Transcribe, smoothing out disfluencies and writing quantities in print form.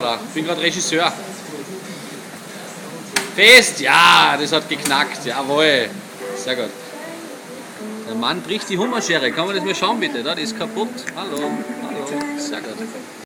Ich bin gerade Regisseur. Fest, ja, das hat geknackt, jawohl. Sehr gut. Der Mann bricht die Hummerschere. Kann man das mal schauen bitte? Da? Die ist kaputt. Hallo, hallo. Sehr gut.